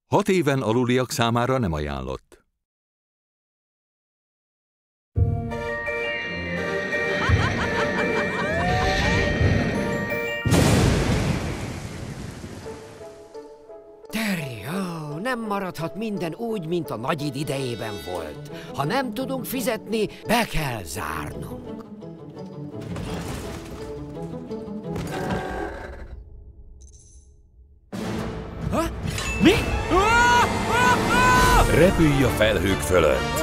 6 éven aluliak számára nem ajánlott. Terry, nem maradhat minden úgy, mint a Nagyid idejében volt. Ha nem tudunk fizetni, be kell zárnunk. Ha? Mi? Repülj a felhők fölött!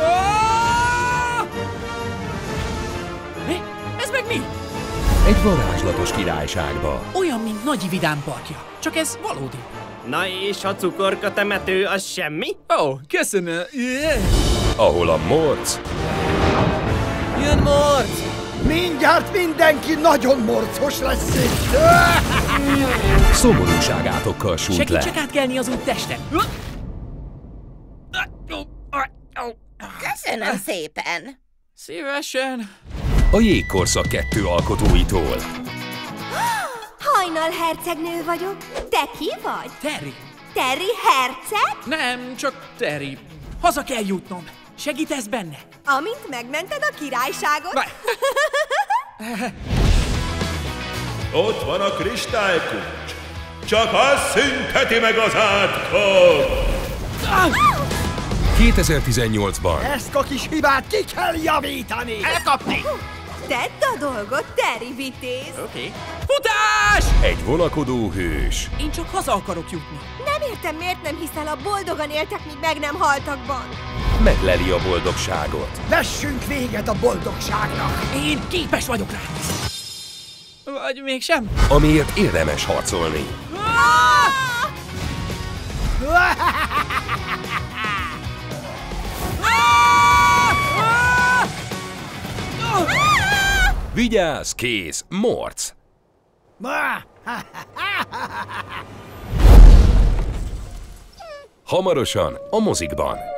Mi? Ez meg mi? Egy varázslatos királyságba. Olyan, mint Nagy Vidám parkja, csak ez valódi. Na és a cukorka temető az semmi? Ó, köszönöm. Ahol a morc Jön morc! Mindjárt mindenki nagyon morcos lesz itt! szomorúságátokkal sújt le. Segítsek átkelni az út testen. Köszönöm szépen! Szívesen. A Jégkorszak 2 alkotóitól. Hajnal hercegnő vagyok. Te ki vagy? Terry. Terry herceg? Nem, csak Terry. Haza kell jutnom. Segítesz benne? Amint megmented a királyságot? Várj. Ott van a kristálykulcs. Csak az szünteti meg az átkot! 2018-ban Ezt a kis hibát ki kell javítani! Elkapni! Tedd a dolgot, Terry vitéz! Oké. Futás! egy vonakodó hős Én csak haza akarok jutni. Nem értem, miért nem hiszel, a boldogan éltek, míg meg nem haltakban. megleli a boldogságot. Vessünk véget a boldogságnak! Én képes vagyok rá. Vagy mégsem? Amiért érdemes harcolni. Vigyázz, kész, morc! Hamarosan a mozikban.